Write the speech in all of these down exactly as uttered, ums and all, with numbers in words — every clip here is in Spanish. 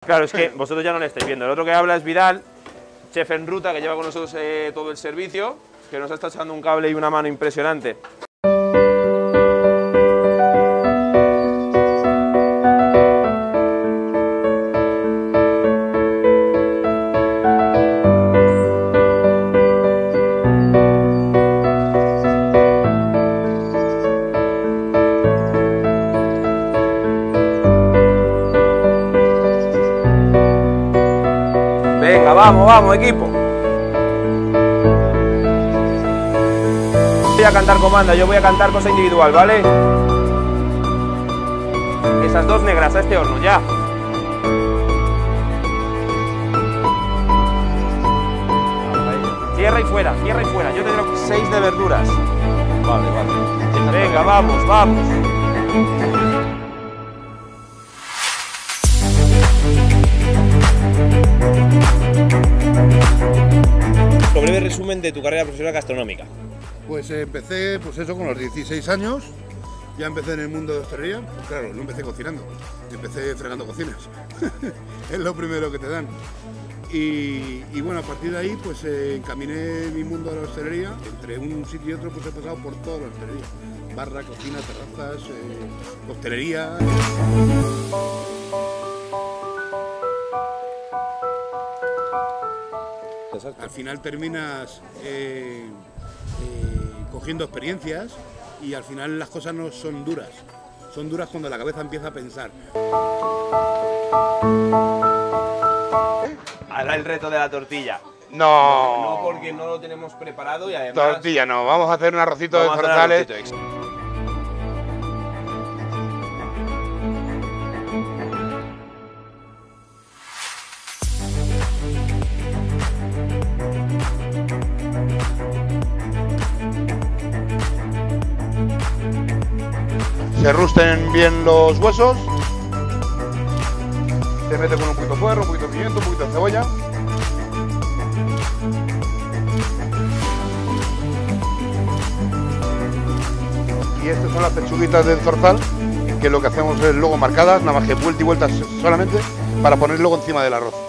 Claro, es que vosotros ya no le estáis viendo. El otro que habla es Vidal, chef en ruta, que lleva con nosotros eh, todo el servicio, que nos está echando un cable y una mano impresionante. Venga, vamos, vamos, equipo. Voy a cantar comanda, yo voy a cantar cosa individual, ¿vale? Esas dos negras a este horno, ya. Cierra y fuera, cierra y fuera. Yo tendré seis de verduras. Vale, vale. Venga, vamos, vamos. Un breve resumen de tu carrera profesional gastronómica. Pues eh, empecé, pues eso, con los dieciséis años. Ya empecé en el mundo de hostelería. Pues claro, no empecé cocinando, empecé fregando cocinas. Es lo primero que te dan. Y, y bueno, a partir de ahí, pues eh, encaminé mi mundo de la hostelería. Entre un sitio y otro, pues he pasado por toda la hostelería. Barra, cocina, terrazas, eh, hostelería. Al final terminas eh, eh, cogiendo experiencias y al final las cosas no son duras. Son duras cuando la cabeza empieza a pensar. Ahora el reto de la tortilla. No. No, no porque no lo tenemos preparado y además... Tortilla no, vamos a hacer un arrocito de zorzales. Se rusten bien los huesos. Se mete con un poquito de puerro, un poquito de pimiento, un poquito de cebolla. Y estas son las pechuguitas del zorzal, que lo que hacemos es luego marcadas, nada más que vuelta y vuelta solamente, para poner luego encima del arroz.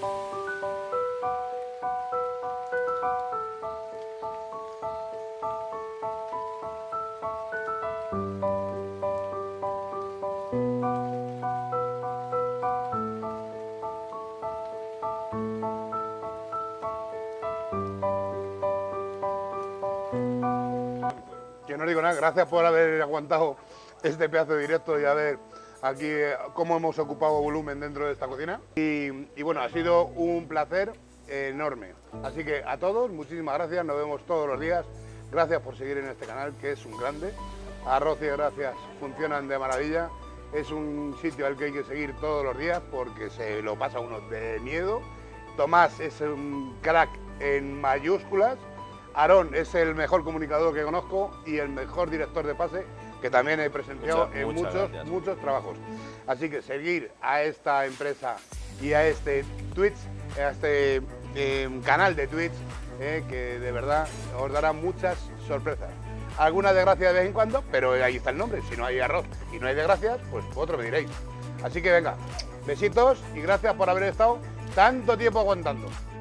Que no digo nada, gracias por haber aguantado este pedazo de directo y a ver aquí cómo hemos ocupado volumen dentro de esta cocina. Y, y bueno, ha sido un placer enorme. Así que a todos, muchísimas gracias, nos vemos todos los días. Gracias por seguir en este canal, que es un grande. Arroz y Gracias funcionan de maravilla. Es un sitio al que hay que seguir todos los días porque se lo pasa uno de miedo. Tomás es un crack en mayúsculas. Aarón es el mejor comunicador que conozco y el mejor director de pase que también he presenciado muchas, en muchas muchos, gracias. muchos trabajos. Así que seguir a esta empresa y a este Twitch, a este eh, canal de Twitch, eh, que de verdad os dará muchas sorpresas. Alguna desgracia de vez en cuando, pero ahí está el nombre. Si no hay arroz y no hay desgracias, pues vosotros me diréis. Así que venga, besitos y gracias por haber estado tanto tiempo aguantando.